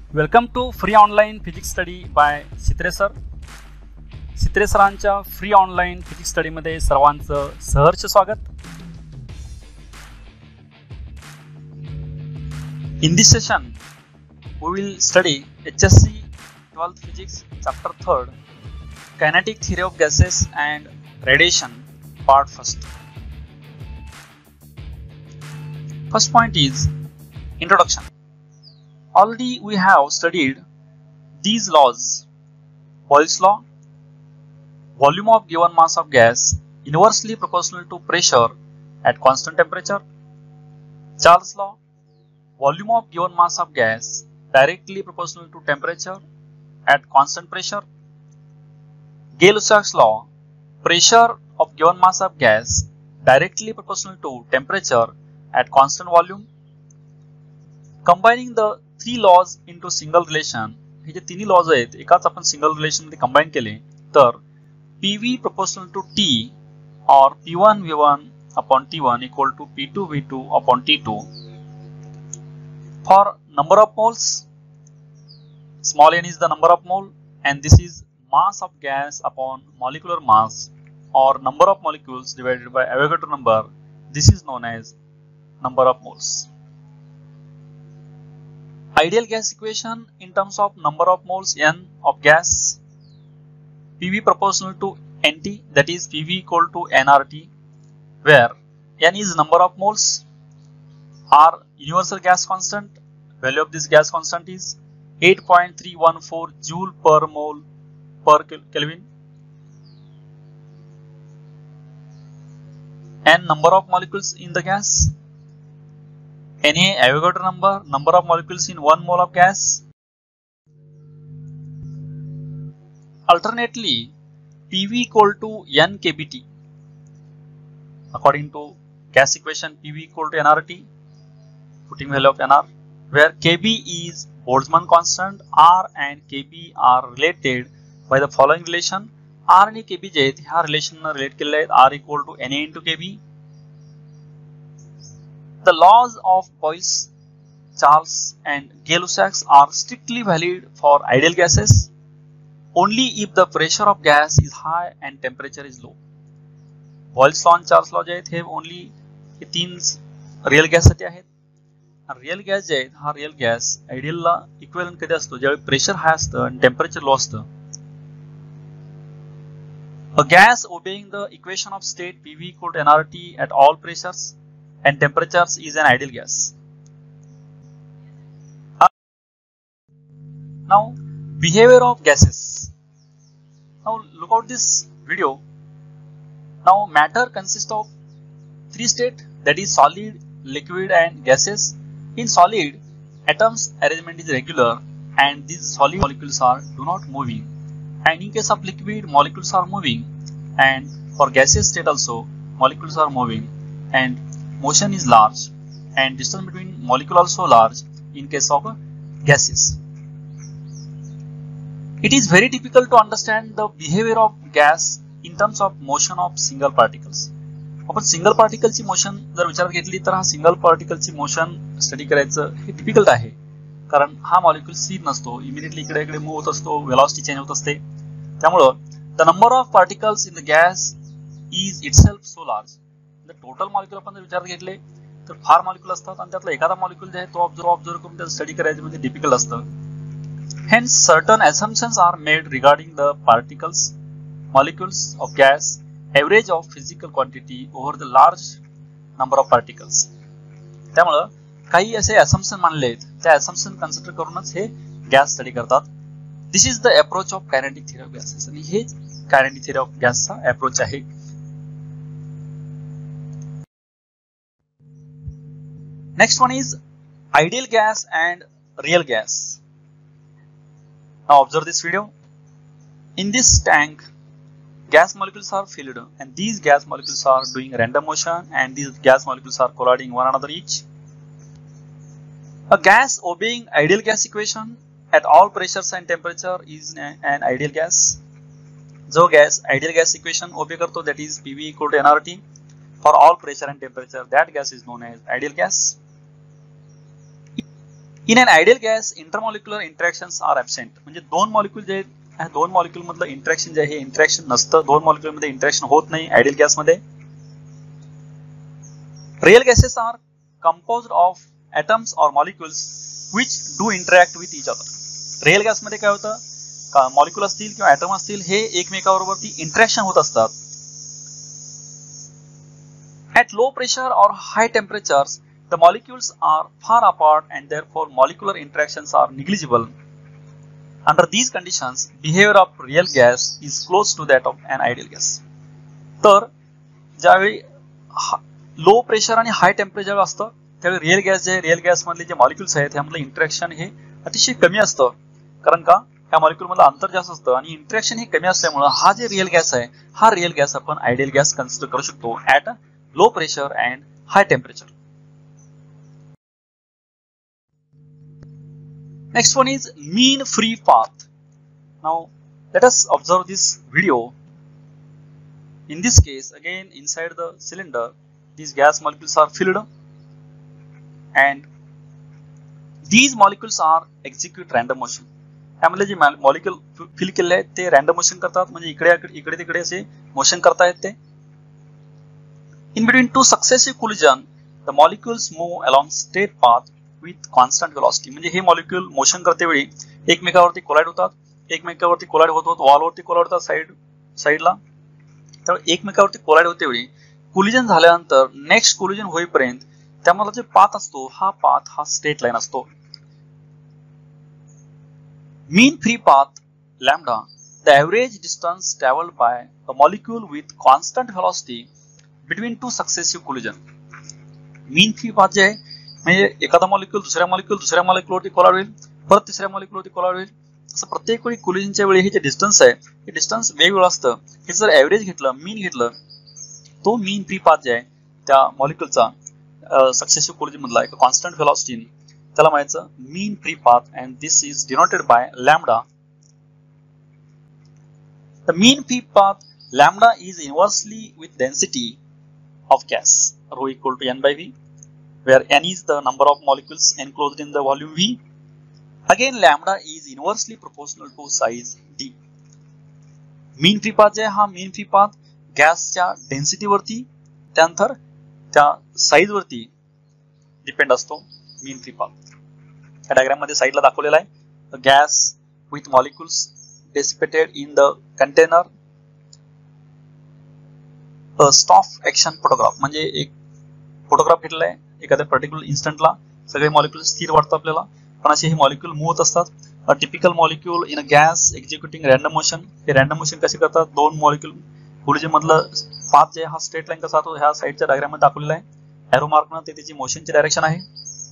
Welcome to free online physics study by Sitre sir. Sitre सरांच्या free online physics स्टडीमध्ये सर्वांचं सहर्ष स्वागत. In this session, we will study HSC 12th Physics Chapter 3rd, Kinetic Theory of Gases and Radiation, Part 1st. First point is Introduction. Already we have studied these laws. Boyle's law, volume of given mass of gas inversely proportional to pressure at constant temperature. Charles law, volume of given mass of gas directly proportional to temperature at constant pressure. Gay-Lussac's law, pressure of given mass of gas directly proportional to temperature at constant volume. Combining the three laws into single relation, हे जे तिन्ही laws आहेत एकाच आपण single relation मध्ये combine केले तर PV proportional to T or P1 V1 upon T1 equal to P2 V2 upon T2. For number of moles, small n is the number of mole and this is mass of gas upon molecular mass or number of molecules divided by Avogadro number. This is known as number of moles. Ideal gas equation in terms of number of moles n of gas, PV proportional to NT, that is PV equal to nRT, where n is number of moles, R universal gas constant, value of this gas constant is 8.314 joule per mole per Kelvin, and number of molecules in the gas, Na Avogadro number, number of molecules in 1 mole of gas. Alternately, PV equal to n kBT according to gas equation, PV equal to nRT, putting value of nR, where kB is Boltzmann constant, R and kB are related by the following relation. R आणि kB जे आहेत ह्या relation relate केलेले आहेत, R equal to Na into kB. The laws of Boyle's, Charles and Gay-Lussac's are strictly valid for ideal gases only if the pressure of gas is high and temperature is low. Boyle's law and Charles law जे आहेत हे only हे तीन real gas साठी आहेत. Real gas जे आहेत हा real gas आयडियलला equivalent कधी असतो, ज्यावेळी pressure हाय असतं आणि टेम्परेचर लो असतं. A gas obeying the equation of state PV equal to nRT at all pressures and temperatures is an ideal gas. Now, behavior of gases. Now, look out this video. Now, matter consists of three states, that is solid, liquid and gases. In solid, atoms arrangement is regular and these solid molecules are do not moving. And in case of liquid, molecules are moving, and for gaseous state also molecules are moving and motion is large and distance between molecule also large in case of gases. It is very difficult to understand the behavior of gas in terms of motion of single particles. आपण single particle ची motion जर विचारात घेतली तर हा single particle ची motion study करायचं हे डिफिकल्ट आहे, कारण हा मॉलिक्यूल स्थिर नसतो, इमिडिएटली इकडे इकडे मूव्ह होत असतो, वेलॉसिटी चेंज होत असते. त्यामुळं the number of particles in the gas is itself so large. Total molecule आपण जर विचारात घेतले तर फार मॉलिक्यूल असतात आणि त्यातला एखादा मॉलिक्यूल जे आहे तो ऑब्झर्व करून त्याचा स्टडी करायचं म्हणजे डिफिकल्ट असतं. Hence, certain assumptions are made regarding the particles, molecules of gas, average of physical quantity over the large number of particles. त्यामुळं काही असे assumption मानले आहेत, त्या assumption कन्सिडर करूनच हे गॅस स्टडी करतात. This is the approach of kinetic theory of gases. आणि हे kinetic theory of gas चा अप्रोच आहे. Next one is ideal gas and real gas. Now observe this video. In this tank, gas molecules are filled and these gas molecules are doing random motion and these gas molecules are colliding one another each. A gas obeying ideal gas equation at all pressures and temperature is an ideal gas. जो gas ideal gas equation obey करतो, that is PV equal to nRT for all pressure and temperature, that gas is known as ideal gas. In an ideal gas intermolecular interactions are absent. म्हणजे दोन molecule जे दोन molecule मधलं interaction जे आहे हे interaction नसतं. दोन molecule मध्ये interaction होत नाही आयडियल गॅस मध्ये. Real gases are composed of atoms or molecules which do interact with each other. Real gas मध्ये काय होतं, का मॉलिक्यूल असतील किंवा ॲटम असतील हे एकमेकांबरोबर इंटरॅक्शन होत असतात. At low pressure or high temperatures, the molecules are far apart and therefore molecular interactions are negligible. Under these conditions, behavior of real gas is close to that of an ideal gas. तर ज्यावेळी low pressure आणि हाय temperature असतं त्यावेळी real gas जे real gas मधले जे molecules आहेत त्यामधलं इंटरॅक्शन हे अतिशय कमी असतं. कारण का ह्या मॉलिक्यूल मधलं अंतर जास्त असतं आणि इंटरॅक्शन हे कमी असल्यामुळे हा जे रिअल गॅस आहे हा रिअल गॅस आपण आयडियल गॅस कन्सिडर करू शकतो at low pressure and high temperature. Next one is mean free path. Now let us observe this video. In this case, again inside the cylinder, these gas molecules are filled and these molecules are execute random motion. त्यामध्ये जे molecule fill केले आहेत ते random motion करतात, म्हणजे इकडे तिकडे असे motion करतायत ते. In between two successive collision, the molecules move along straight path with constant velocity. म्हणजे हे मॉलिक्यूल मोशन करते वेळी एकमेकावरती कोलाइड होतात, एकमेकावरती कोलाइड होतात, वॉलवरती कोलाइड होतात साइडला. तर एकमेकावरती कोलाइड होते वेळी कोलिजन झाल्यानंतर नेक्स्ट कोलिजन होईपर्यंत त्यामधला जो पाथ असतो हा पाथ हा स्ट्रेट लाईन असतो. Mean free path lambda, the average distance travelled by a molecule with constant velocity between two successive collision. Mean free path जे आहे म्हणजे एखादा मॉलिक्यूल दुसऱ्या मॉलिक्यूलवरती कोलाइड होईल, परत तिसऱ्या मॉलिक्यूलवरती कोलाइड होईल, असं प्रत्येक वेळी कोलिजनच्या वेळी हे जे डिस्टन्स आहे हे डिस्टन्स वेगवेगळं असतं. हे जर एव्हरेज घेतलं, मीन घेतलं, तो मीन फ्री पाथ जे आहे त्या मॉलिक्यूलचा सक्सेसिव्ह कोलिजन मधला एक कॉन्स्टंट व्हेलॉसिटी त्याला म्हणायचं mean free path and this is denoted by lambda. The mean free path lambda is inversely with density of gas rho equal to n by v, where n is the number of molecules enclosed in the volume v. Again, lambda is inversely proportional to size d. Mean free path जे हा mean free path गॅसच्या density वरती त्यानंतर त्या size वरती depend असतो mean free path. या diagram मध्ये साइडला दाखवलेला आहे gas with molecules dissipated in the container. Stop action photograph म्हणजे एक फोटोग्राफ घेतलेला आहे एखाद्या पर्टिक्युलर इन्स्टंटला सगळे मॉलिक्यूल स्थिर वाटतात आपल्याला, पण असे हे मॉलिक्यूल मूव्ह होत असतात. A typical molecule in a gas executing random motion. हे रॅन्डम मोशन कसे करतात, दोन मॉलिक्यूल कोलिजन मधलं पाथ जे हा स्ट्रेट लाईन कसा तो ह्या साइडच्या डायग्राम मध्ये दाखवलेला आहे. एरो मार्कनं ते त्याची मोशनची डायरेक्शन आहे.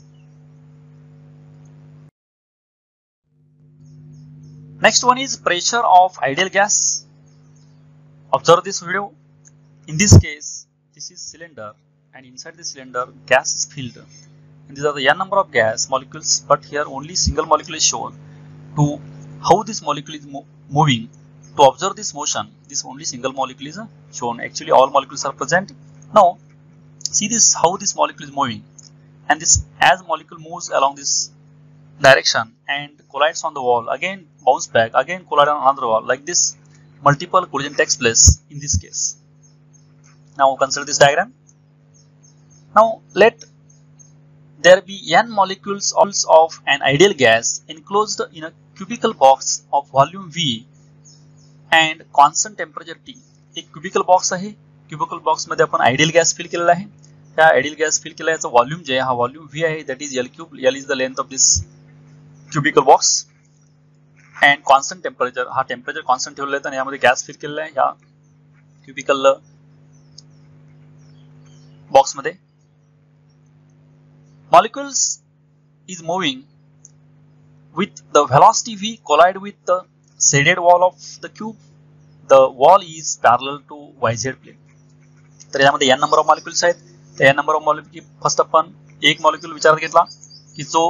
Next one is pressure of ideal gas. Observe this video. In this case, this is cylinder, and inside the cylinder, gas is filled. And these are the n number of gas molecules, but here only single molecule is shown. To how this molecule is moving, to observe this motion, this only single molecule is shown. Actually, all molecules are present. Now, see this how this molecule is moving, and this as molecule moves along this direction and collides on the wall, again bounce back, again collide on another wall. Like this, multiple collision takes place in this case. Now consider this diagram. Now let there be n molecules of an ideal gas enclosed in a cubical box of volume V and constant temperature T. एक cubical box आहे. cubical box मध्ये आपण ideal gas fill केलेला आहे. त्या ideal gas fill केल्याचा volume जे आहे हा volume V आहे, that is L cube. L is the length of this cubical box and constant temperature, हा temperature constant ठेवलेला आहे आणि यामध्ये gas fill केलेला आहे ह्या cubical बॉक्स मध्ये. molecules is moving with the velocity v collide with the shaded wall of the cube. The wall is parallel to yz plane. तर यामध्ये n नंबर ऑफ मॉलिक्युल्स आहेत. त्या n number of molecule first आपण एक molecule विचारात घेतला की जो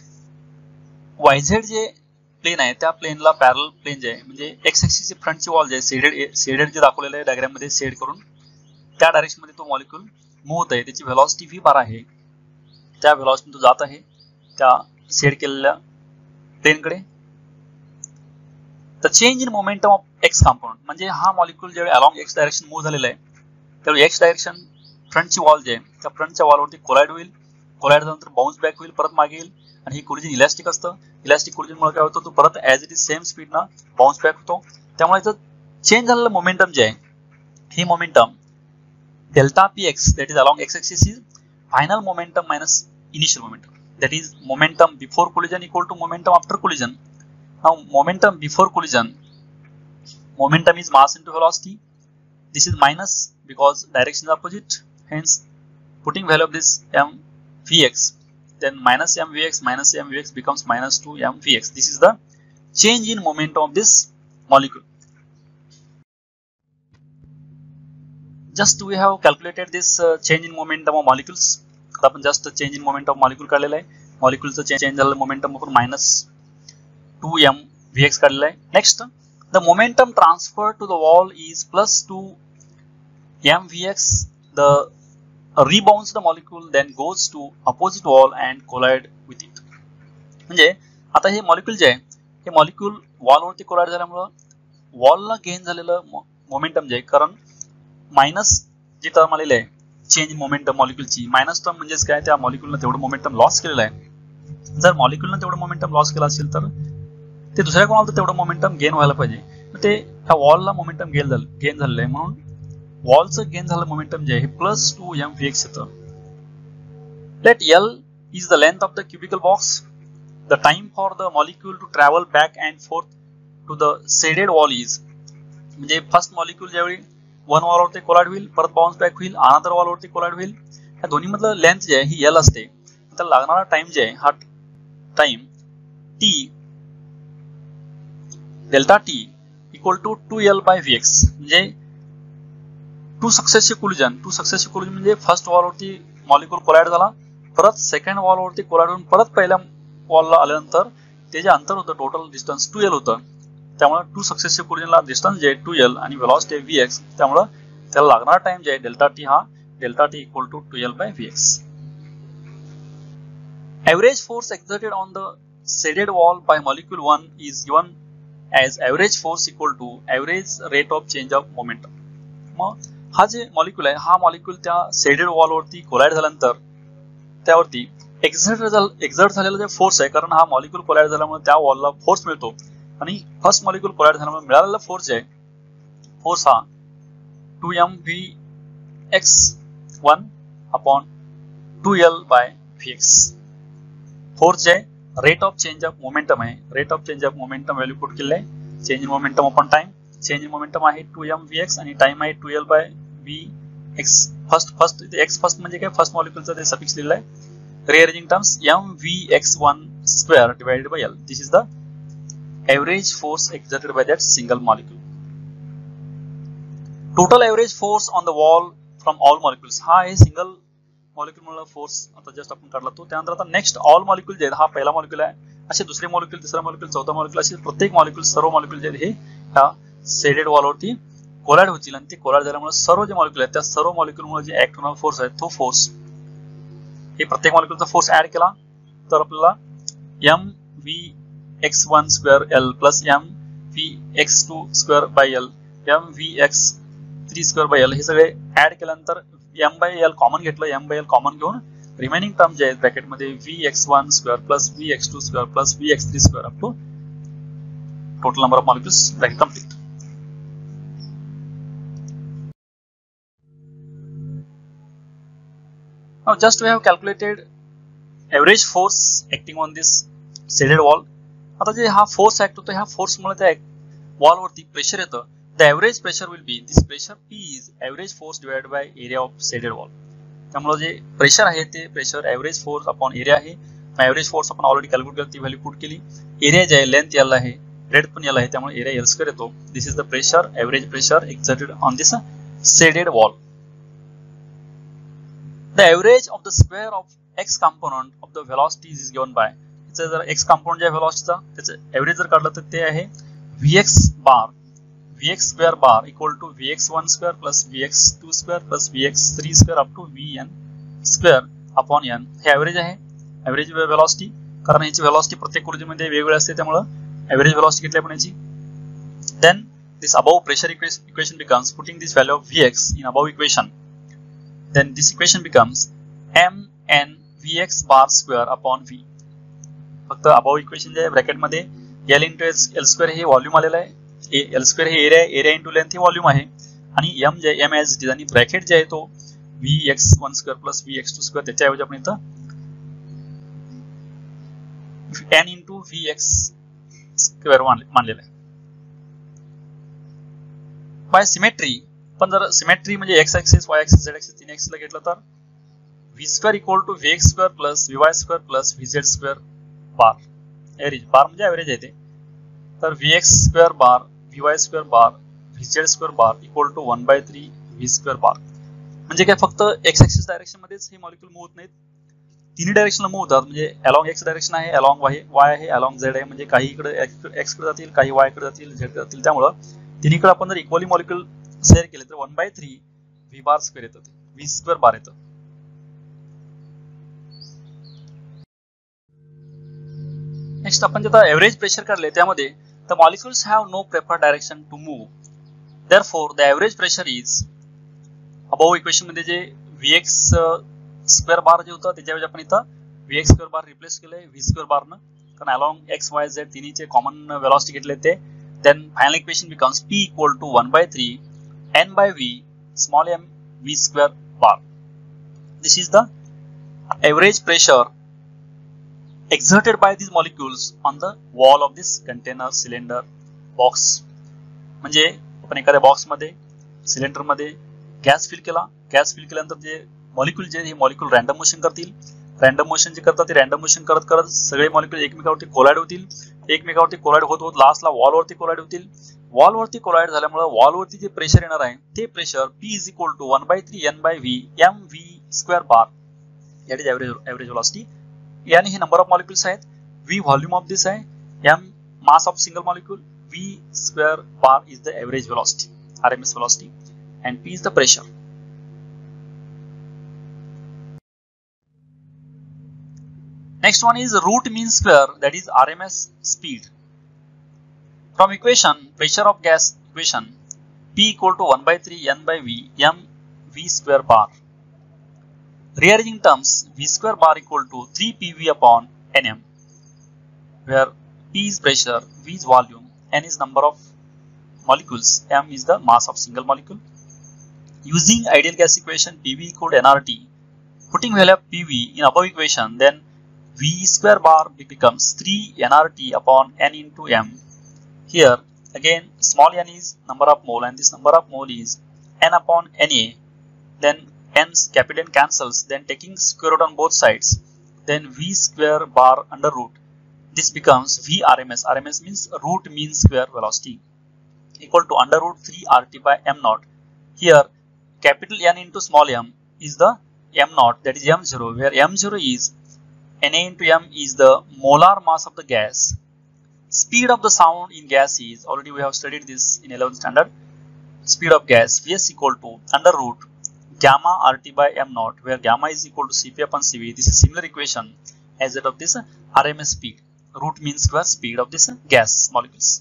yz जे प्लेन आहे त्या प्लेनला पॅरल प्लेन जे आहे म्हणजे x ऍक्सिसची फ्रंटची वॉल जे शेडेड जे दाखवलेलं आहे डायग्राम मध्ये शेड करून त्या डायरेक्शन मध्ये तो मॉलिक्यूल मूव्ह होत आहे. त्याची व्हेलॉसिटी v बार आहे. त्या व्हेलॉसिटी तो जात आहे त्या सेड केलेल्या प्लेनकडे. The change in momentum of X component म्हणजे हा मॉलिक्यूल ज्यावेळी अलॉंग एक्स डायरेक्शन मूव्ह झालेला आहे त्यावेळी एक्स डायरेक्शन फ्रंटची वॉल जे आहे त्या फ्रंटच्या वॉलवरती कोलाइड होईल. कोलाइड झाल्यानंतर बाउन्स बॅक होईल, परत मागे येईल आणि ही कोलिजन इलास्टिक असतं. इलास्टिक कोलिजनमुळे काय होतं तो परत ॲज इट इज सेम स्पीडनं बाउन्स बॅक होतो. त्यामुळे याचं चेंज झालेलं मोमेंटम जे आहे हे momentum delta P X that is along X axis is final momentum minus initial momentum. That is momentum before collision equal to momentum after collision. Now momentum before collision, momentum is mass into velocity. This is minus because direction is opposite. Hence, putting value of this mvx, then minus mvx becomes minus 2 mvx. This is the change in momentum of this molecule. Just we have calculated this change in momentum of molecules. आता आपण जास्त change in momentum molecule काढलेला आहे. मॉलिक्यूलचं change झालेलं momentum आपण minus 2 mvx काढलेलं आहे. Next the momentum transfer to the wall is plus 2 mvx. The rebounded molecule then goes to opposite wall and collide with it. म्हणजे आता हे मॉलिक्यूल जे आहे हे मॉलिक्यूल वॉलवरती कोलाइड झाल्यामुळं वॉलला गेन झालेलं मोमेंटम जे आहे, कारण मायनस जी टर्म आलेली आहे चेंज इन मोमेंटम मॉलिक्यूलची, मायनस टर्म म्हणजेच काय त्या मॉलिक्यूलनं तेवढं मोमेंटम लॉस केलेलं आहे. जर मॉलिक्यूलनं तेवढं मोमेंटम लॉस केलं असेल तर ते दुसऱ्या कोणाला तर तेवढं मोमेंटम गेन व्हायला पाहिजे. ते ह्या वॉलला मोमेंटम गेन झालेलं आहे म्हणून वॉलचं गेन झालं मोमेंटम जे आहे हे प्लस 2 mvx येतं. Let L is the length of the cubical box. The time for the molecule to travel back and forth to the shaded wall is, म्हणजे फर्स्ट मॉलिक्यूल ज्यावेळी वन वॉलवरती collide होईल, परत bounce back होईल, another वॉलवरती collide होईल, या दोन्ही मधलं लेंथ जे आहे ही L असते. त्याला लागणारा टाइम जे आहे हा time T delta T equal to 2L by Vx. म्हणजे टू सक्सेसिव्ह कोलिजन म्हणजे फर्स्ट वॉलवरती मॉलिक्यूल कोलाइड झाला, परत सेकंड वॉलवरती कोलाइड होऊन परत पहिल्या वॉलला आल्यानंतर ते जे अंतर होतं टोटल डिस्टन्स 2L होतं. त्यामुळे टू सक्सेसिव्ह कोलिजनला डिस्टन्स जे आहे 2L आणि वेलॉसिटी आहे Vx. त्यामुळे त्याला लागणारा टाइम जे आहे डेल्टा T हा delta T equal to 2L by Vx. Average force exerted on the shaded wall by molecule 1 is given as average force equal to average rate of change of momentum. मग हा जे molecule आहे हा molecule त्या shaded वॉलवरती collide झाल्यानंतर त्यावरती exert झालेला जे force आहे, कारण हा मॉलिक्यूल कोलाइड झाल्यामुळे त्या वॉलला फोर्स मिळतो आणि फर्स्ट मॉलिक्यूल कोलाइड झाल्यामुळे मिळालेला फोर्स आहे फोर्स हा 2 mvx1 upon 2L by Vx. Force जे rate of change of momentum आहे, rate of change of momentum value put केलेलं आहे. Change in momentum upon time, change in momentum आहे 2 mvx आणि टाइम आहे 2L by Vx. First X first म्हणजे काय first मॉलिक्यूलचा ते सफिक्स लिहिलेला आहे. rearranging terms mvx1 square divided by L. This is the average force exerted by that single molecule. Total average force on the wall from all molecules. हा आहे single molecule मुळे force आता just आपण काढला तो. त्यानंतर आता नेक्स्ट ऑल मॉलिक्यूल जे हा पहिला मॉलिक्यूल आहे, असे दुसरे मॉलिक्यूल, तिसरा मॉलिक्यूल, चौथा मॉलिक्यूल, असे प्रत्येक मॉलिक्यूल सर्व मॉलिक्यूल जे हे ह्या शेडेड वॉलवरती कोलाइड होतील आणि ते कोलाइड झाल्यामुळे सर्व जे मॉलिक्यूल आहेत त्या सर्व मॉलिक्यूल मुळे जे ऍक्ट होणारा फोर्स आहे तो फोर्स हे प्रत्येक मॉलिक्यूलचा फोर्स ऍड केला तर आपल्याला mvx1 square L plus mvx2 square by L mvx3 square by L हे सगळे ऍड केल्यानंतर m बाय L कॉमन घेतलं, m बाय L कॉमन घेऊन रिमेनिंग टर्म जे आहेत ब्रॅकेटमध्ये vx1 square plus vx2 square plus vx3 square up to total number of molecules bracket complete. Now just we have calculated average force acting on this shaded wall. आता जे हा force act होतो ह्या force मुळे त्या wall वरती pressure येतं. The average pressure will be this pressure P is average force divided by area of shaded wall. त्यामुळे जे pressure आहे ते pressure average force upon area आहे. एव्हरेज फोर्स आपण ऑलरेडी कॅल्क्युलेट केली, ती व्हॅल्यू पुट केली. एरिया जे आहे लेंथ L आहे, ब्रेड्थ पण L आहे, त्यामुळे एरिया L स्क्वेअर येतो. This is the pressure, average pressure exerted on this shaded wall. The average of the square of x component of the velocities is given by, इथे जर x component जे आहे velocityचा त्याचे average जर काढलं तर ते आहे vx bar, vx square bar equal to vx1 square plus vx2 square plus vx3 square up to vn square upon n. हे एव्हरेज आहे, एव्हरेज वेलोसिटी. कारण याची व्हेलॉसिटी प्रत्येक ऊर्जेमध्ये वेगवेगळी असते, त्यामुळे एव्हरेज व्हेलॉसिटी घेतली आपण याची. Then this above pressure equation becomes, putting this value of Vx in above equation, then this equation becomes mn Vx bar square upon V. फक्त above equation जे ब्रॅकेट मध्ये L into L square हे volume आलेलं आहे, L square हे area, area into length हे volume आहे, आणि m जे m as it is, आणि ब्रॅकेट जे आहे तो Vx1 square plus Vx2 square, त्याच्याऐवजी आपण इथं n into Vx square मानलेलं आहे. बाय सिमेट्री, पण जर सिमेट्री म्हणजे X axis, Y axis, Z axis, 3 axis ला घेतलं तर V square equal to VX square plus VY square plus VZ square bar. Average bar म्हणजे एव्हरेज आहे ते. तर VX square bar, VY square bar, VZ square bar equal to 1/3 V square bar. म्हणजे काय फक्त एक्स ऍक्सिस डायरेक्शन मध्येच हे molecule move होत नाहीत, तिन्ही डायरेक्शनला मूव्ह होतात. म्हणजे अलॉंग एक्स डायरेक्शन आहे, अलॉंग वाय आहे, अलॉंग झेड आहे. म्हणजे काही इकडे एक्स कडे जातील, काही वाय कडे जातील, झेड कडे जातील. त्यामुळं तिन्हीकडे आपण जर इक्वली मॉलिक्यूल शेअर केले तर 1/3 व्ही बार स्क्वेअर येतं, व्ही स्क्वेअर बार येतं. नेक्स्ट आपण जेव्हा एव्हरेज प्रेशर काढले त्यामध्ये the molecules have no preferred direction to move, therefore the average pressure is, above equation मध्ये जे Vx स्क्वेअर बार जे होतं त्याच्याऐवजी आपण इथं Vx स्क्वेअर बार रिप्लेस केलंय व्ही स्क्वेअर बारनं, कारण अलॉंग एक्स वाय झेड तिन्हीचे कॉमन वेलॉसिटी घेतले ते. Then final equation becomes P equal to 1/3 n by V small m V square bar. This is the average pressure exerted by these molecules on the wall of this container, cylinder, box. म्हणजे आपण एखाद्या box मध्ये, cylinder मध्ये gas fill केला, gas fill केल्यानंतर जे molecule जे हे मॉलिक्यूल रॅन्डम मोशन करतील, रॅन्डम मोशन जे करतात ते रॅन्डम मोशन करत करत सगळे मॉलिक्यूल एकमेकावरती कोलाइड होतील, एकमेकावरती कोलाइड होत होत लास्टला वॉलवरती कोलाइड होतील. वॉलवरती कोलाइड झाल्यामुळे वॉलवरती जे प्रेशर येणार आहे ते pressure P is equal to 1/3 n by V m V square bar. That is average velocity. n हे नंबर ऑफ मॉलिक्यूल्स आहेत, V व्हॉल्यूम ऑफ दिस आहे, m mass of single molecule, V square bar is the average velocity, RMS velocity, and P is the pressure. Next one is root mean square, that is RMS speed. From equation pressure of gas equation, P equal to 1/3 n by V m V square bar. Rearranging terms, V square bar equal to 3 PV upon Nm, where P is pressure, V is volume, N is number of molecules, m is the mass of single molecule. Using ideal gas equation, PV equal to nRT. Putting value of PV in above equation, then V square bar becomes 3 nRT upon n into m. Here again small n is number of mole and this number of mole is n upon Na. Then n's capital N cancels. Then taking square root on both sides, then V square bar under root. This becomes V RMS. RMS means root mean square velocity equal to under root 3 RT by m naught. Here capital N into small m is the m naught, that is m0, where m0 is Na into m is the molar mass of the gas. Speed of the sound in gas is, already we have studied this in 11th standard, speed of gas Vs equal to under root gamma RT by m naught, where gamma is equal to Cp upon Cv. This is similar equation as that of this RMS speed, root mean square speed of this gas molecules.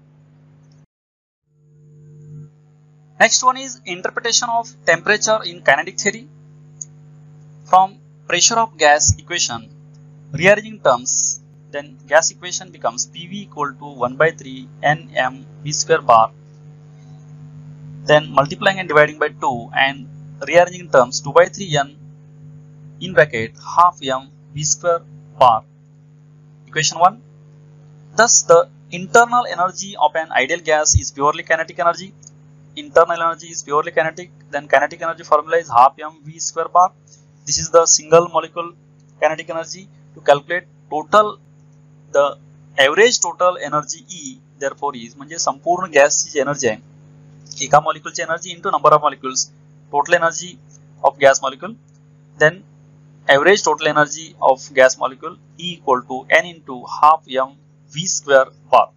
Next one is interpretation of temperature in kinetic theory. From pressure of gas equation, rearranging terms, then gas equation becomes PV equal to 1/3 nm V square bar. Then multiplying and dividing by 2 and rearranging terms 2/3 n in bracket half m V square bar. Equation 1. Thus the internal energy of an ideal gas is purely kinetic energy. Internal energy is purely kinetic. Then kinetic energy formula is half m V square bar. This is the single molecule kinetic energy. To calculate total, the average total energy E therefore is, म्हणजे संपूर्ण गॅसची जी energy आहे एका मॉलिक्यूलची energy into number of molecules, total energy of gas molecule, then average total energy of gas molecule E equal to n into half m V square bar.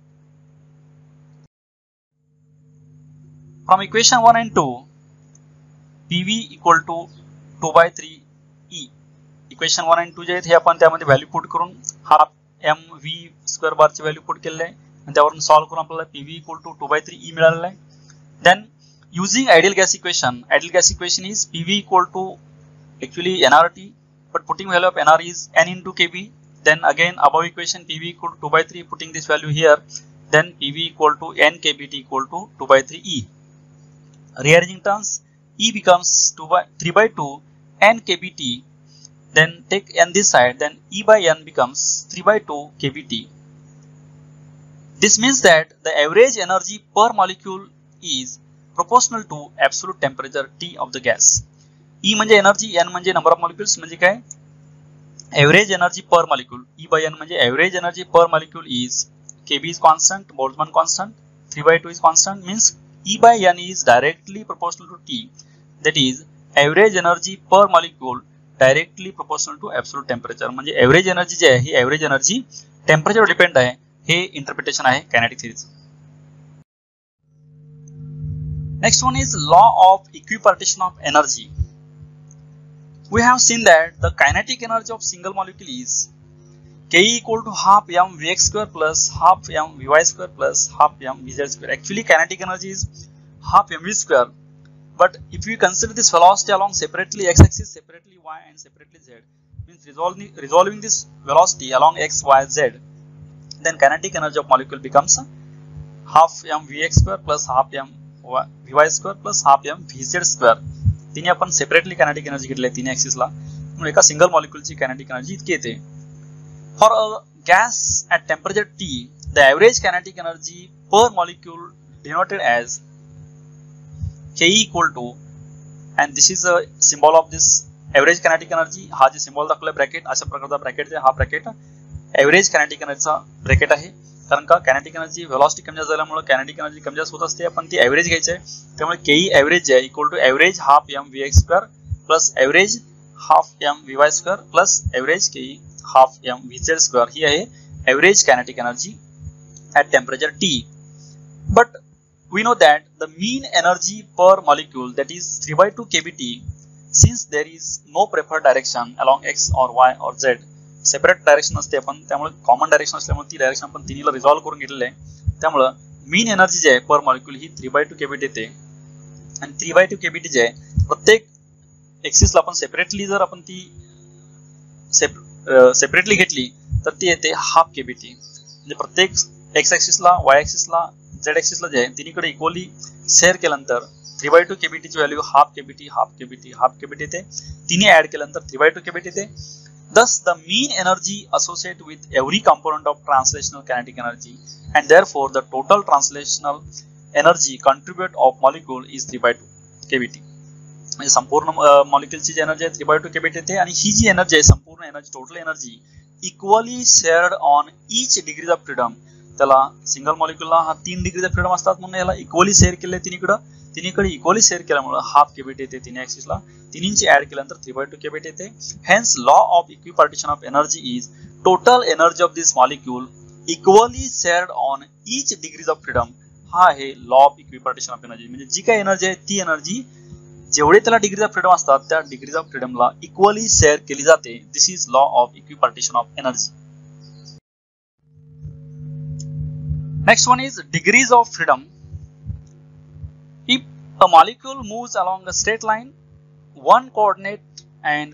From equation 1 and 2, PV equal to 2/3 E equation 1 आणि 2 जे आहेत हे आपण त्यामध्ये value put करून half M V square बारची value put केलेली आहे आणि त्यावरून सॉल्व्ह करून आपल्याला पीव्ही इक्वल टू 2/3 ई मिळालेला आहे. Then using ideal gas equation is PV equal to actually nRT, but putting value of nR is n into kb. Then again above equation PV equal to 2/3, putting this value here, then PV equal to n kBT equal to 2/3 E. Rearranging terms, E becomes 3/2 n kBT. Then take n this side, then E by n becomes 3/2 kBT. This means that the average energy per molecule is proportional to absolute temperature T of the gas. E म्हणजे energy, n म्हणजे number of molecules, म्हणजे काय average energy per molecule. E by n म्हणजे average energy per molecule is Kb is constant, Boltzmann constant, 3/2 is constant, means E by n is directly proportional to T, that is average energy per molecule directly proportional to absolute temperature. म्हणजे average energy जी आहे ही average energy टेम्परेचरवर depend आहे. हे interpretation आहे kinetic थिअरीचं. Next one is law of equipartition of energy. We have seen that the kinetic energy of single molecule is Ke equal to half m vx square plus half m vy square plus half m vz square. Actually kinetic energy is half mv square, but if we consider this velocity along separately x axis, separately y and separately z, means resolving this velocity along x, y, z, then kinetic energy of molecule becomes half m vx square plus half m vy square plus half m vz square. तिने आपण separately kinetic energy घेतली आहे तिन्ही ऍक्सिसला, म्हणून एका single मॉलिक्यूलची kinetic energy इतकी येते. For a gas at temperature T, the average kinetic energy per molecule denoted as Ke equal to, and this is a symbol of this average kinetic energy. हा जे symbol दाखवला bracket, अशा प्रकारचा bracket आहे. हा bracket average kinetic एनर्जीचा bracket आहे, कारण का कायनेटिक एनर्जी व्हेलॉसिटी कमी जास्त झाल्यामुळे कायनेटिक एनर्जी कमी जास्त होत असते. आपण ती एव्हरेज घ्यायची आहे, त्यामुळे Ke एव्हरेज जे आहे equal to average half m vx square plus average half m vy square plus average Ke half m vz square. ही आहे average kinetic energy at temperature T. But we know that the mean energy per molecule, that is 3/2 kBT, since there is no preferred direction along x or y or z, separate direction असते आपण, त्यामुळे common direction असल्यामुळे ती direction आपण तिन्हीला resolve करून घेतलेलं आहे. त्यामुळे मीन एनर्जी जी आहे पर मॉलिक्यूल ही 3/2 kBT येते. आणि 3/2 kBT जी आहे प्रत्येक एक्सिसला आपण सेपरेटली जर आपण ती सेपरेटली घेतली तर ती येते हाफ kBT. म्हणजे प्रत्येक एक्स ऍक्सिसला, वाय ऍक्सिसला, झेड ऍक्सिसला जे आहे तिन्हीकडे इक्वली शेअर केल्यानंतर 3/2 kBT ची value half kBT, half kBT, half kBT येते. तिन्ही ऍड केल्यानंतर 3/2 kBT येते. Thus, the mean energy associated with every component of translational kinetic energy, and therefore the total translational energy contribute of molecule is 3/2 kBT. म्हणजे संपूर्ण मॉलिक्यूलची जी energy आहे 3/2 kBT येते, आणि ही जी energy आहे संपूर्ण energy, total energy equally shared on each degrees of freedom. त्याला single मॉलिक्यूलला हा 3 डिग्रीज ऑफ फ्रीडम असतात, म्हणून याला इक्वली शेअर केले तिन्हीकडे इक्वली शेअर केल्यामुळे हाफ kBT येते तिन्ही ऍक्सिसला. तिन्हींची ऍड केल्यानंतर 3/2 kBT येते. Hence law of equipartition of energy is total energy of this molecule equally shared on each degrees of freedom. हा आहे law of equipartition of energy. म्हणजे जी काही एनर्जी आहे ती एनर्जी जेवढे त्याला डिग्रीज ऑफ फ्रीडम असतात त्या डिग्रीज ऑफ फ्रीडमला इक्वली शेअर केली जाते. This is law of equipartition of energy. Next one is degrees of freedom. If a molecule moves along a straight line, one coordinate and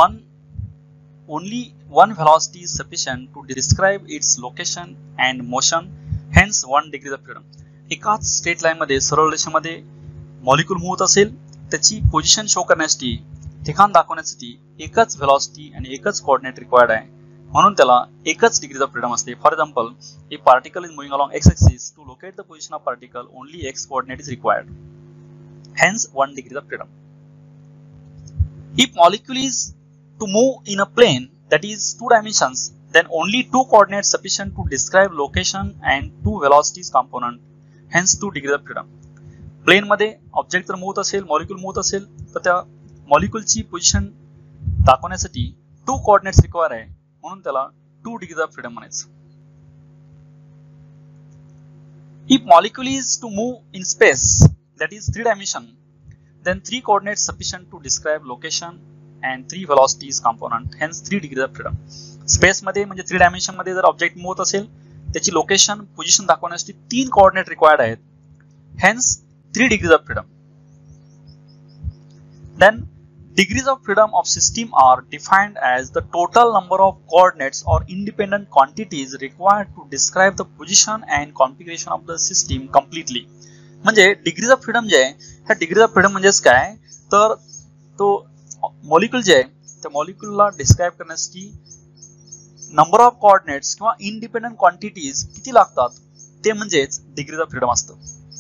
only one velocity is sufficient to describe its location and motion, hence 1 degree of freedom. एकाच straight line मध्ये, सरळ रेषेमध्ये molecule move होत असेल, त्याची position show करण्यासाठी, ठिकाण दाखवण्यासाठी एकच व्हेलॉसिटी आणि एकच कोऑर्डिनेट रिक्वायर्ड आहे, म्हणून त्याला एकच डिग्रीज ऑफ फ्रीडम असते. For example, if particle is moving along x axis, to locate the position of particle only x coordinate is required, hence 1 degree of freedom. If molecule is to move in a plane that is 2 dimensions, then only 2 coordinates sufficient to describe location and 2 velocities component, hence 2 degrees of freedom. Plane मध्ये object जर move असेल, molecule move असेल, तर त्या मॉलिक्यूलची position दाखवण्यासाठी 2 coordinates require आहे, म्हणून त्याला 2 डिग्रीज ऑफ फ्रीडम म्हणायचं. If molecule is to move in space that is 3 dimension, then 3 coordinates sufficient to describe location and 3 velocities component, hence 3 degrees of freedom. Space मध्ये म्हणजे 3 डायमेन्शन मध्ये जर object move होत असेल त्याची लोकेशन पोझिशन दाखवण्यासाठी 3 coordinate required आहेत, hence 3 degrees of freedom. Then degrees of freedom of system are defined as the total number of coordinates or independent quantities required to describe the position and configuration of the system completely. म्हणजे degrees of freedom जे आहे, ह्या degrees of freedom म्हणजेच काय तर तो molecule जे आहे त्या मॉलिक्यूलला डिस्क्राइब करण्यासाठी नंबर ऑफ कोऑर्डिनेट्स किंवा इंडिपेंडंट क्वांटिटीज किती लागतात ते म्हणजेच डिग्रीज ऑफ फ्रीडम असतं.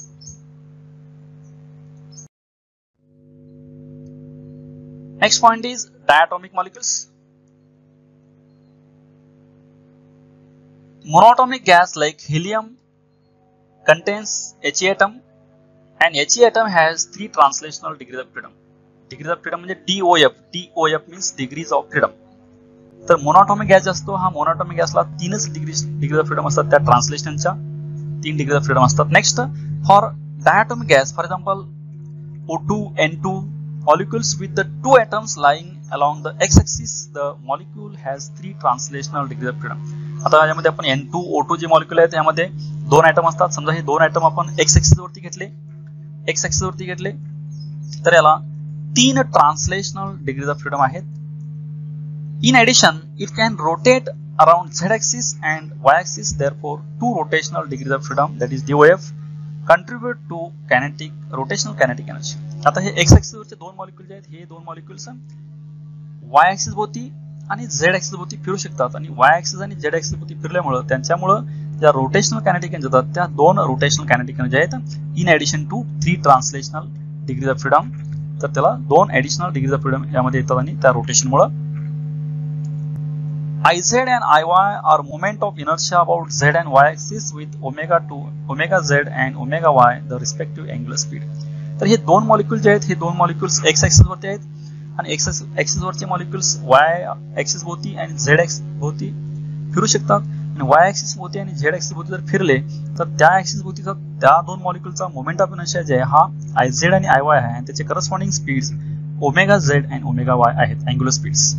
Next point is diatomic molecules. Monatomic gas like helium contains He atom, and He atom has 3 translational degrees of freedom. Degrees of freedom म्हणजे DOF. DOF means degrees of freedom. तर monatomic gas असतो, हा monatomic गॅसला 3च degrees of freedom असतात, त्या ट्रान्सलेशनच्या 3 degrees of freedom असतात. Next for diatomic gas, for example O2, N2 molecules with the 2 atoms lying along the x-axis, the molecule has 3 translational degrees of freedom. आता यामध्ये आपण N2, O2 जे molecule आहेत यामध्ये 2 atom असतात. समजा हे 2 ॲटम आपण x-axis वरती घेतले, तर याला 3 translational degrees of freedom आहेत. In addition, it can rotate around z-axis and y-axis, therefore 2 rotational degrees of freedom, that is DOF, contribute to rotational kinetic energy. आता हे x axis वरचे 2 मॉलिक्यूल जे आहेत, हे 2 molecules y axis भोवती आणि z axis भोवती फिरू शकतात, आणि y axis आणि z axis भोवती फिरल्यामुळे त्यांच्यामुळे ज्या रोटेशनल कायनेटिक एनर्जी होतात त्या 2 रोटेशनल कायनेटिक एनर्जी आहेत, in addition to 3 translational degrees of freedom. तर त्याला 2 ॲडिशनल डिग्रीज ऑफ फ्रीडम यामध्ये येतात, आणि त्या रोटेशनमुळे Iz and Iy are moment of inertia about z and y axis with omega z and omega y the respective angular speed. तर हे 2 molecule जे आहेत, हे 2 molecules x axis वरती आहेत, आणि x ऍक्सिस वरचे मॉलिक्यूल्स y ऍक्सिस भोवती आणि z axis भोवती फिरू शकतात. आणि y ऍक्सिस भोवती आणि z ऍक्सिस भोवती जर फिरले तर त्या ऍक्सिस भोवतीचा त्या 2 मॉलिक्यूलचा मोमेंट ऑफ इनर्शिया जे आहे हा Iz आणि Iy आहे, आणि त्याचे करस्पॉन्डिंग स्पीड्स ओमेगा z आणि ओमेगा y आहेत, angular speeds.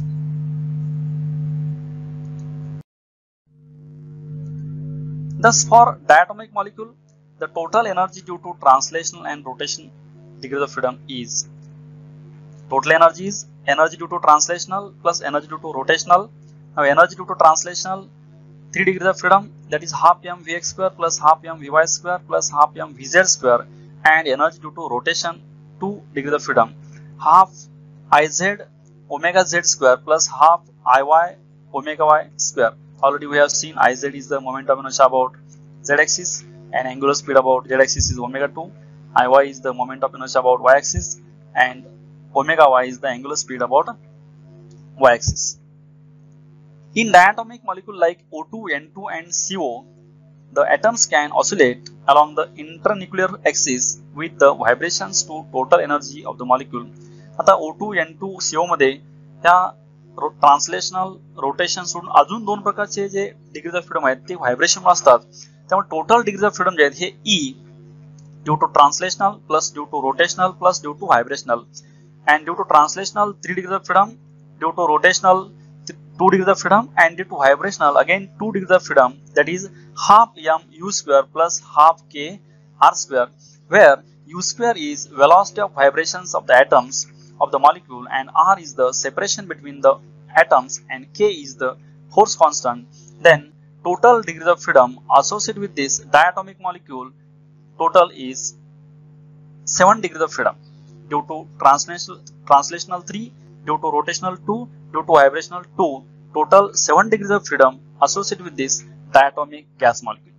Thus, for diatomic molecule, the total energy due to translational and rotation degrees of freedom is total energy is energy due to translational plus energy due to rotational. Now, energy due to translational 3 degrees of freedom, that is half m vx square plus half m vy square plus half m vz square, and energy due to rotation 2 degrees of freedom, half iz omega z square plus half iy omega y square. Already we have seen Iz is the moment of inertia about z-axis, and angular speed about z-axis is omega 2. Iy is the moment of inertia about y-axis, and omega y is the angular speed about y-axis. In diatomic molecule like O2, N2 and CO, the atoms can oscillate along the internuclear axis with the vibrations to total energy of the molecule. आता O2, N2, CO मध्ये ह्या translational rotation सोडून अजून 2 प्रकारचे जे degrees of freedom आहेत ते vibration असतात. त्यामुळे टोटल डिग्रीज ऑफ फ्रीडम जे आहेत हे E due to translational plus due to rotational plus due to vibrational, and due to translational 3 degrees of freedom, due to rotational 2 degrees of freedom, and due to vibrational again 2 degrees of freedom, that is half m u square plus half k r square, where u square is velocity of vibrations of the atoms of the molecule, and r is the separation between the atoms, and k is the force constant. Then total degrees of freedom associated with this diatomic molecule total is 7 degrees of freedom due to translational 3, due to rotational 2, due to vibrational 2, total 7 degrees of freedom associated with this diatomic gas molecule.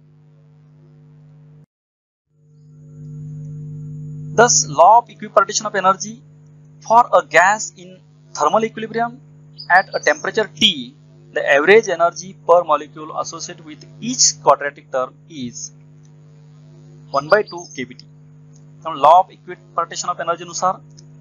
Thus, law of equipartition of energy for a gas in thermal equilibrium at a temperature T, the average energy per molecule associated with each quadratic term is 1/2 kBT. So, law of equipartition of energy नुसार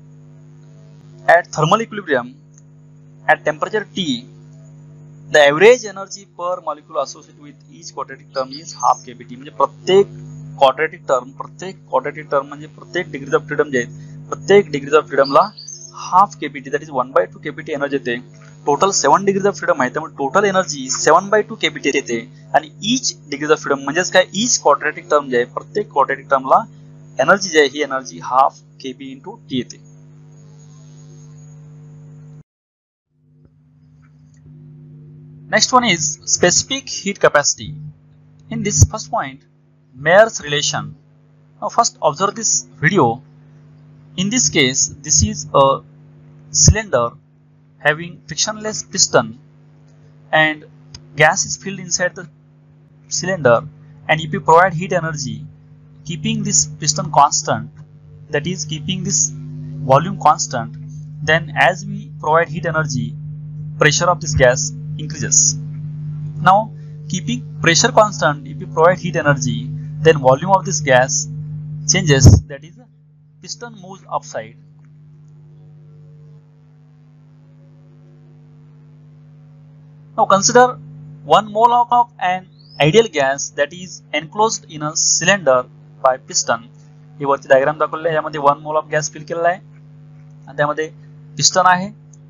at thermal equilibrium at temperature T, the average energy per molecule associated with each quadratic term is half kBT. म्हणजे प्रत्येक quadratic term म्हणजे प्रत्येक degrees of freedom जे आहेत प्रत्येक degrees of फ्रीडमला half KPT that is 1/2 KPT energy येते. Total 7 degrees of freedom आहे, त्यामुळे टोटल एनर्जी 7/2 केपीटी येते. आणि ईच डिग्रीज ऑफ फ्रीडम म्हणजेच काय, ईच क्वाड्रॅटिक टर्म जे आहे, प्रत्येक क्वाड्रॅटिक टर्मला एनर्जी जी आहे ही energy half KP into T येते. Next one is specific heat capacity. In this first point, Mayer's relation. Now first observe this video. In this case, this is a cylinder having frictionless piston and gas is filled inside the cylinder, and if you provide heat energy keeping this piston constant, that is keeping this volume constant, then as we provide heat energy, pressure of this gas increases. Now keeping pressure constant, if you provide heat energy, then volume of this gas changes, that is piston moves upside. Now consider 1 mole of an ideal gas that is enclosed in a cylinder by piston. ही वरती diagram दाखवलेली आहे, यामध्ये 1 mole of gas fill केलेला आहे आणि त्यामध्ये piston आहे.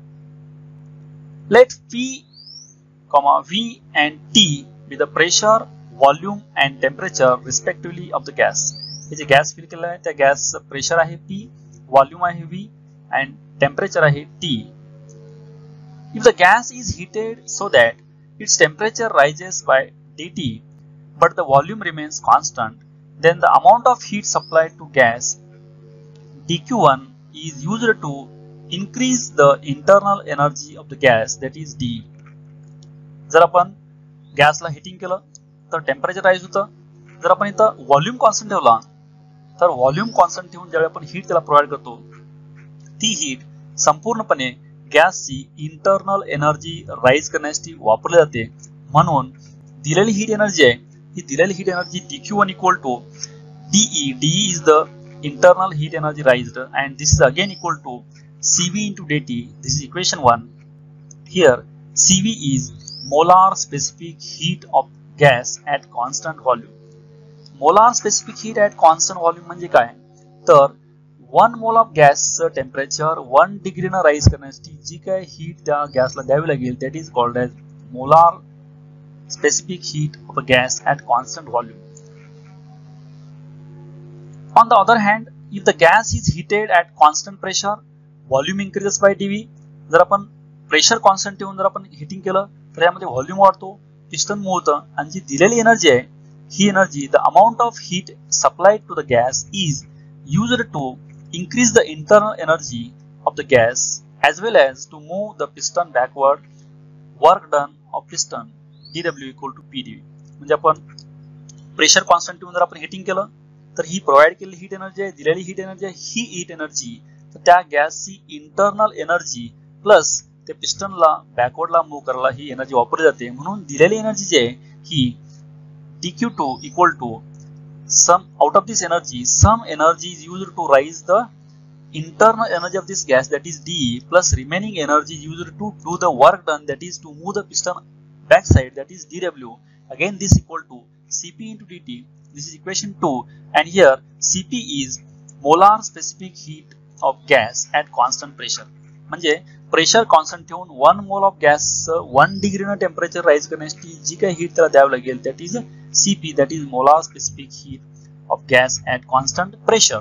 Let P, V and T be the pressure, volume and temperature respectively of the gas. हे जे गॅस फिल केलेला आहे त्या गॅस प्रेशर आहे P, व्हॉल्यूम आहे V and temperature आहे T. If the gas is heated so that its temperature rises by dt but the volume remains constant, then the amount of heat supplied to gas dq1 is used to increase the internal energy of the gas, that is d. जर आपण गॅसला hitting केलं तर temperature rise होतं. जर आपण इथं volume constant ठेवला तर व्हॉल्यूम कॉन्स्टंट ठेवून ज्यावेळी आपण हीट त्याला प्रोव्हाइड करतो, ती हीट संपूर्णपणे गॅसची इंटरनल एनर्जी राईज करण्यासाठी वापरली जाते. म्हणून दिलेली हीट एनर्जी आहे, ही दिलेली heat energy dq1 equal to dE. dE is the internal heat energy raised and this is again equal to Cv into dt. This is equation 1. Here Cv is molar specific heat of gas at constant volume. Molar specific heat at constant volume म्हणजे काय, तर 1 mole of गॅसचं temperature 1 डिग्रीनं rise करण्यासाठी जी काय heat त्या गॅसला द्यावी लागेल, that is called as molar specific heat of a gas at constant volume. On the other hand, if the gas is heated at constant pressure, volume increases by dV. जर आपण pressure constant ठेवून जर आपण heating केलं तर यामध्ये volume वाढतो, piston move होतं आणि जी दिलेली एनर्जी आहे ही energy, the amount of heat supplied to the gas is used to increase the internal energy of the gas as well as to move the piston backward. Work done of piston dW equal to pdV. म्हणजे आपण pressure constant ठेवून जर आपण heating केलं तर ही provide केलेली heat energy आहे, दिलेली हीट एनर्जी आहे, ही हीट एनर्जी तर त्या गॅसची इंटरनल एनर्जी प्लस त्या पिस्टनला बॅकवर्डला मूव्ह करायला ही एनर्जी वापरली जाते. म्हणून दिलेली एनर्जी जी आहे ही dq2 equal to some out of this energy, some energy is used to raise the internal energy of this gas, that is dE, plus remaining energy is used to do the work done, that is to move the piston backside, that is dW. Again this equal to Cp into dt. This is equation 2 and here Cp is molar specific heat of gas at constant pressure. म्हणजे pressure constant ठेवून 1 mole of gas 1 डिग्रीनं temperature rise करण्यासाठी जी काही heat त्याला द्यावी लागेल that is Cp, that is molar specific heat of gas at constant pressure.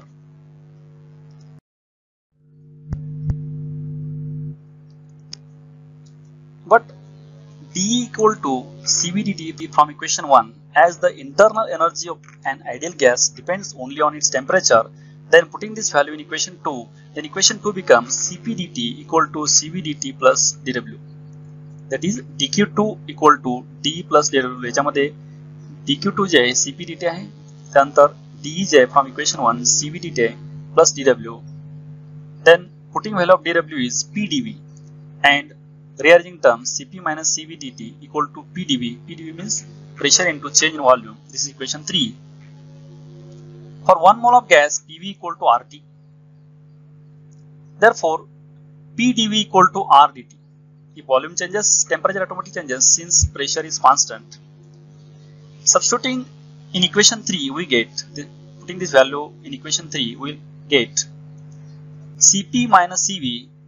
But d equal to Cv dt from equation 1, as the internal energy of an ideal gas depends only on its temperature, then putting this value in equation 2, then equation 2 becomes Cp dt equal to Cv dt plus dW. That is dq2 equal to d plus dW. याच्यामध्ये dq2 जे आहे Cp dt आहे, त्यानंतर dE जे आहे from equation 1 Cv dt आहे plus dW. Then putting value of dW is pdV and rearranging terms Cp minus Cv dt equal to pdV. pdV means pressure into change in volume. This is equation 3. For 1 mole of gas, PV equal to RT. Therefore, pdV equal to R dt. If volume changes, temperature automatically changes since pressure is constant. Substituting in equation 3, we get, putting this value in equation 3, we will get Cp minus Cv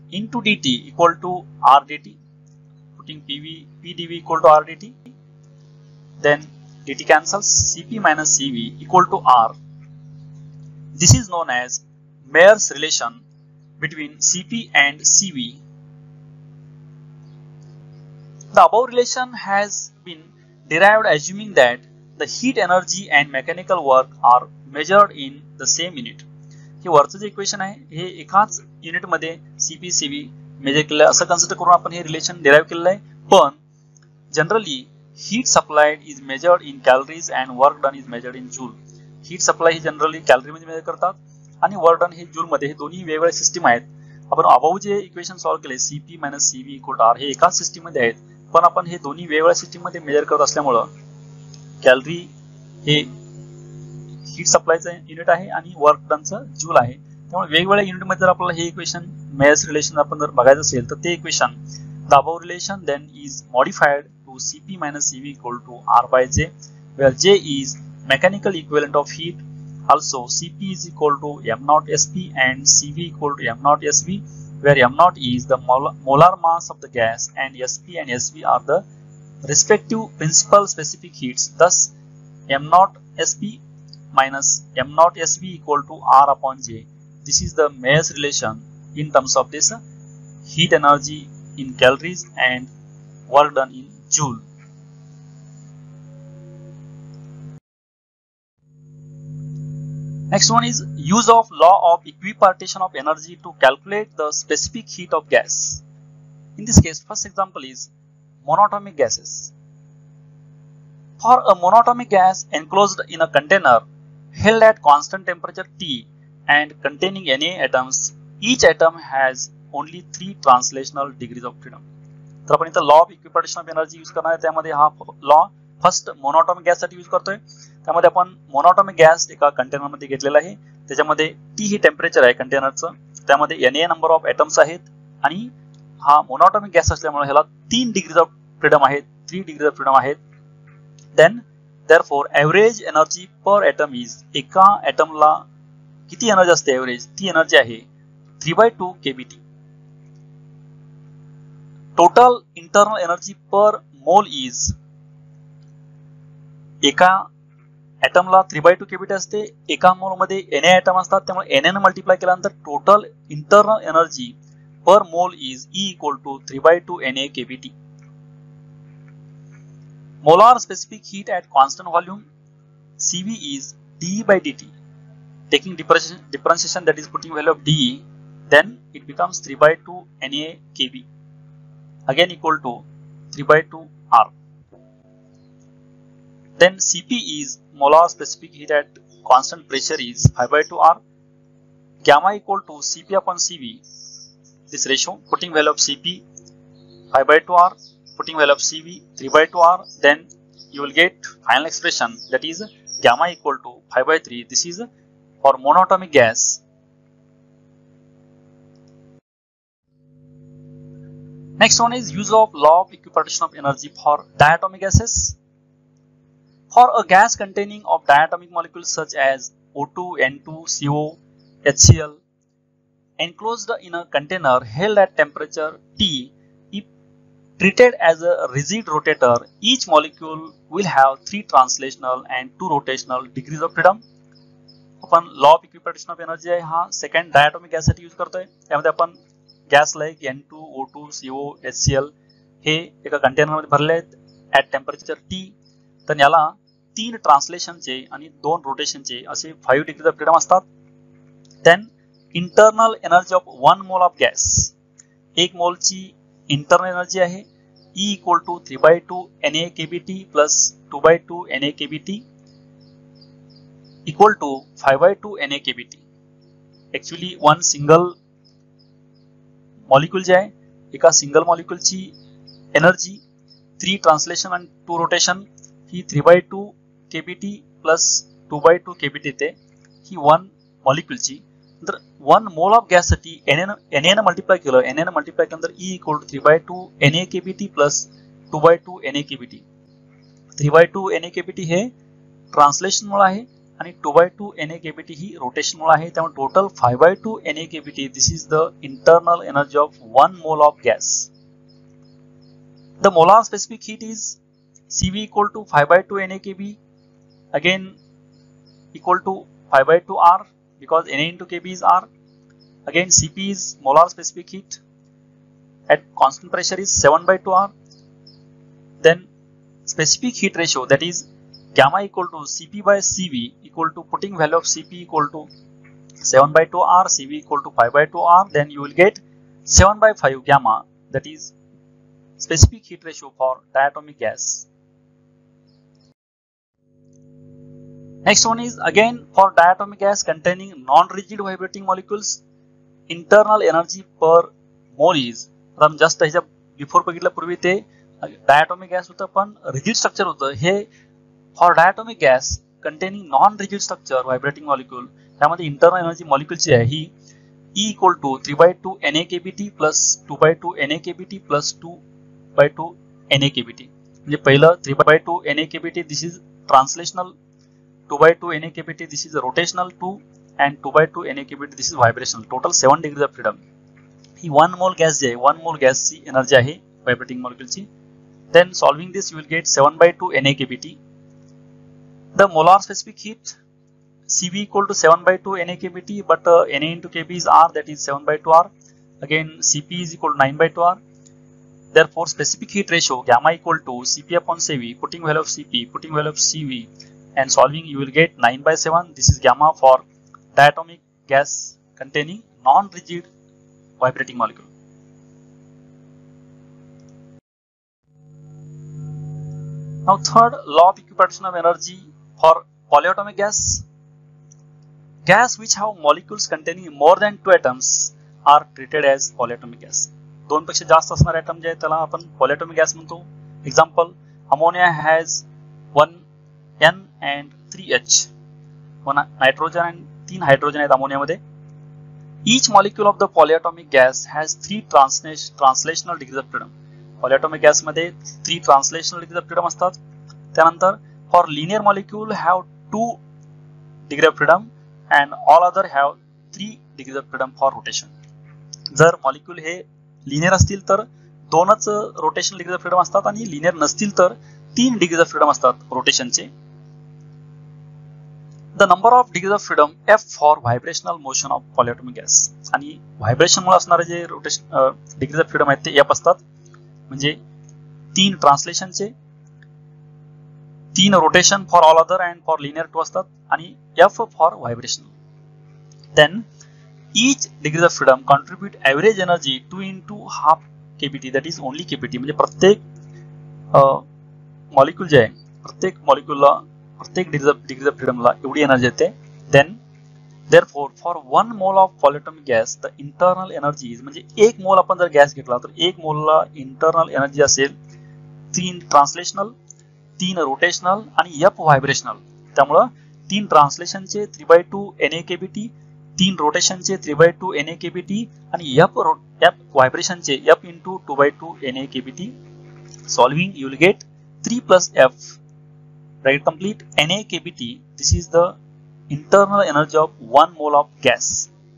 into dt equal to r dt, putting p dv equal to r dt, then dt cancels, cp minus cv equal to r. This is known as Mayer's relation between cp and cv. The above relation has been derived assuming that the heat energy and mechanical work are measured in the same unit. हे वरचं जे equation आहे हे एकाच unit मध्ये CP CV major केलं आहे असं consider करून आपण हे रिलेशन डिराइव केलेलं आहे. पण generally heat supplied is measured in calories and work done is measured in joule. Heat supply ही जनरली कॅलरी मध्ये मेजर करतात आणि वर्क डन हे जूल मध्ये. हे दोन्ही वेगवेगळे सिस्टीम आहेत. आपण अबाव जे इक्वेशन सॉल्व्ह केले CP minus CV equal to R हे एकाच सिस्टीम मध्ये आहेत, पण आपण हे दोन्ही वेगवेगळ्या सिस्टीम मध्ये मेजर करत असल्यामुळे कॅलरी हे हीट सप्लायचं युनिट आहे आणि वर्क डनचं जूल आहे. त्यामुळे वेगवेगळ्या युनिट मध्ये जर आपल्याला हे इक्वेशन मेयर्स रिलेशन आपण जर बघायचं असेल तर ते equation the above relation then is modified to CP minus CV equal to R by J, where J is mechanical equivalent of heat. Also Cp is equal to m naught Sp and Cv equal to m naught Sv, where m naught is the molar mass of the gas and Sp and Sv are the respective principal specific heats. Thus m naught Sp minus m naught Sv equal to R upon J. This is the Mayer's relation in terms of this heat energy in calories and work done in joule. Next one is use of law of equipartition of energy to calculate the specific heat of gas. In this case, first example is monatomic gases. For a monatomic gas enclosed in a container held at constant temperature T and containing Na atoms, each atom has only 3 translational degrees of freedom. तर आपण इथं law of equipartition of energy use करणार आहे. त्यामध्ये हा law first monatomic gas साठी use करतोय. त्यामध्ये आपण मोनोटॉमिक गॅस एका कंटेनर मध्ये घेतलेला आहे. त्याच्यामध्ये टी ही टेम्परेचर आहे कंटेनरचं, त्यामध्ये Na नंबर ऑफ एटम्स आहेत आणि हा मोनोटॉमिक गॅस असल्यामुळे ह्याला 3 डिग्रीज ऑफ फ्रीडम आहेत, 3 डिग्रीज ऑफ फ्रीडम आहेत. Then therefore average energy per atom is, एका एटमला किती एनर्जी असते एव्हरेज, ती एनर्जी आहे 3/2 kBT. Total internal energy per mole is, एका ॲटमला 3/2 kBT असते, एका मोल मध्ये Na ॲटम असतात, त्यामुळे Na ने मल्टिप्लाय केल्यानंतर total internal energy per mole is E equal to 3/2 Na kBT. Molar specific heat at constant volume Cv is dE by dt. Taking differentiation, that is putting value of dE, then it becomes 3/2 Na kB, again equal to 3/2 R. Then Cp is molar specific heat at constant pressure is 5/2 R. Gamma equal to Cp upon Cv. This ratio, putting value of Cp 5/2 R, putting value of Cv 3/2 R, then you will get final expression, that is gamma equal to 5/3. This is for monatomic gas. Next one is use of law of equipartition of energy for diatomic gases. For a gas containing of diatomic molecules such as O2, N2, CO, HCl enclosed in a container held at temperature T, if treated as a rigid rotator, each molecule will have 3 translational and 2 rotational degrees of freedom. आपण law of equipartition of energy आहे हा second diatomic gas साठी use करतोय. त्यामध्ये आपण गॅस like N2, O2, CO, HCl हे एका कंटेनर मध्ये भरले आहेत ऍट टेम्परेचर T. तर याला 3 ट्रान्सलेशनचे आणि 2 रोटेशनचे असे 5 डिग्रीज ऑफ फ्रीडम असतात. Then internal energy of 1 mole of gas, 1 मोलची इंटरनल एनर्जी आहे E equal to 3/2 Na kBT plus 2/2 Na kBT equal to 5/2 Na kBT. Actually one single molecule जे आहे, एका सिंगल मॉलिक्यूलची एनर्जी 3 ट्रान्सलेशन आणि 2 rotation ही 3/2 kBT plus 2/2 kBT येते ही वन मॉलिक्यूलची. नंतर 1 मोल ऑफ गॅस साठी Na ने मल्टिप्लाय केलं, Na ने मल्टिप्लाय केल्यानंतर E equal to 3/2 Na kBT plus 2/2 Na kBT. 3/2 Na kBT हे ट्रान्सलेशन मोल आहे आणि 2/2 NaKBT ही रोटेशनल आहे, त्यामुळे total 5/2 NaKBT. This is the internal energy of 1 mole of gas. The molar specific heat is Cv equal to 5/2 NaKB, again equal to 5/2 R, because Na into Kb is R. Again Cp is molar specific heat at constant pressure is 7/2 R. Then specific heat ratio, that is gamma equal to Cp by Cv equal to, putting value of Cp equal to 7/2 R, Cv equal to 5/2 R, then you will get 7/5 gamma, that is specific heat ratio for diatomic gas. Next one is again for diatomic gas containing non-rigid vibrating molecules, internal energy per mole is, आता just ह्याच्या before बघितलं पूर्वी ते diatomic gas होतं पण rigid structure होतं. हे for diatomic gas containing non rigid structure vibrating molecule, त्यामध्ये इंटरनल एनर्जी मॉलिक्यूलची आहे ही E equal to 3/2 NaKBT plus 2/2 NaKBT plus 2/2 NaKBT. म्हणजे पहिलं 3/2 NaKBT this is translational, 2/2 NaKBT this is rotational 2, and 2/2 NaKBT this is vibrational. Total 7 degrees of freedom. ही 1 मोल gas जी आहे, 1 मोल गॅसची एनर्जी आहे व्हायब्रेटिंग मॉलिक्यूलची. Then solving this you will get 7/2 NaKBT. The molar specific heat Cv equal to 7/2 NaKBT, but Na into Kb is R, that is 7/2 R. Again Cp is equal to 9/2 R. Therefore specific heat ratio gamma equal to Cp upon Cv, putting value of Cp, putting value of Cv, and solving you will get 9/7. This is gamma for diatomic gas containing non-rigid vibrating molecule. Now third law of equipartition of energy for polyatomic gas. Gas which have molecules containing more than 2 atoms are treated as polyatomic gas. दोन पेक्षा जास्त असणारे atom जे आहेत त्याला आपण polyatomic gas म्हणतो. Example, ammonia has 1 N and 3 H, 1 nitrogen and 3 hydrogen आहेत अमोनियामध्ये. Each molecule of the polyatomic gas has 3 translational degrees of freedom. Polyatomic gas मध्ये 3 translational degrees of freedom असतात. त्यानंतर for linear molecule have 2 degrees of freedom and all other have 3 degrees of freedom for rotation. जर molecule हे linear असतील तर 2च rotational degrees of freedom असतात आणि लिनियर नसतील तर 3 डिग्रीज ऑफ फ्रीडम असतात रोटेशनचे. The number of degrees of freedom F for vibrational motion of polyatomic gas, आणि व्हायब्रेशनमुळे असणारे जे रोटेशन डिग्रीज ऑफ फ्रीडम आहेत ते F असतात. म्हणजे 3 ट्रान्सलेशनचे, 3 rotation for all other and for linear 2 असतात आणि F for vibrational. Then each degree of freedom contribute average energy 2 into half kBT, that is only kBT. म्हणजे प्रत्येक मॉलिक्यूल जे आहे प्रत्येक मॉलिक्यूलला प्रत्येक डिग्री ऑफ फ्रीडमला एवढी एनर्जी येते. Then therefore for 1 mole of polyatomic gas the internal energy is, म्हणजे 1 मोल आपण जर गॅस घेतला तर 1 मोलला इंटरनल एनर्जी असेल 3 ट्रान्सलेशनल, 3 रोटेशनल आणि F व्हायब्रेशनल. त्यामुळे 3 ट्रान्सलेशनचे 3/2 NaKBT, 3 रोटेशनचे 3/2 NaKBT आणि F व्हायब्रेशनचे F into 2/2 NaKBT. Solving you will get 3 plus F, bracket complete, NaKBT. This is the internal energy of 1 mole of gas.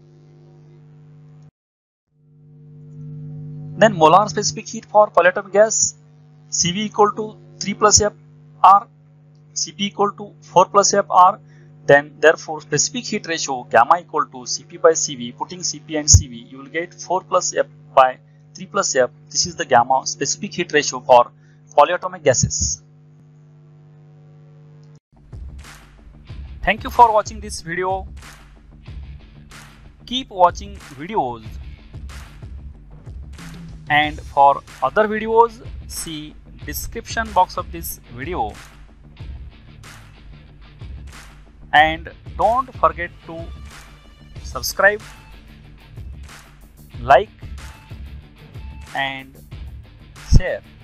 Then molar specific heat for polyatomic gas, Cv equal to 3 plus F R, Cp equal to 4 plus F R. Then therefore specific heat ratio gamma equal to Cp by Cv, putting Cp and Cv you will get 4 plus F by 3 plus F. This is the gamma specific heat ratio for polyatomic gases. Thank you for watching this video. Keep watching videos, and for other videos see description box of this video. And don't forget to subscribe, like and share.